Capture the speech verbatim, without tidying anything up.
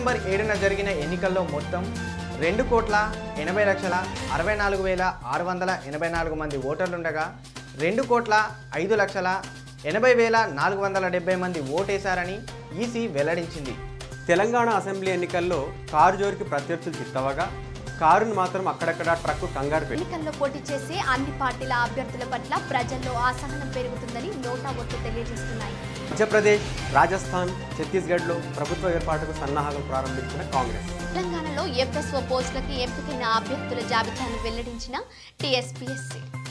December ఏడున జరిగిన ఎన్నికల్లో మొత్తం రెండు కోట్ల ఎనభై లక్షల అరవై నాలుగు వేల ఆరు వందల ఎనభై నాలుగు మంది ఓటర్లుండగా రెండు కోట్ల ఐదు లక్షల ఎనభై వేల నాలుగు వందల డెబ్బై మంది ఓటేశారని ఈసీ వెల్లడించింది. తెలంగాణ అసెంబ్లీ ఎన్నికల్లో కారు జోరికి ప్రత్యర్థులు చిత్తవగా కారును మాత్రం అక్కడక్కడ ట్రక్కు కంగారు పెట్టి ఎన్నికల్లో పోటీ చేసే అన్ని పార్టీల అభ్యర్థుల పట్ల ప్రజల్లో అసహనం పెరుగుతుందని నోటా ఓట్లు తెలియజేస్తున్నాయి. మధ్యప్రదేశ్, రాజస్థాన్, ఛత్తీస్గఢ్లో ప్రభుత్వ ఏర్పాటుకు సన్నాహాలు ప్రారంభించిన కాంగ్రెస్. తెలంగాణలో ఎఫ్ఎస్ఓ పోస్టులకి ఎంపికైన అభ్యర్థుల జాబితాను వెల్లడించిన టీఎస్పీఎస్సీ.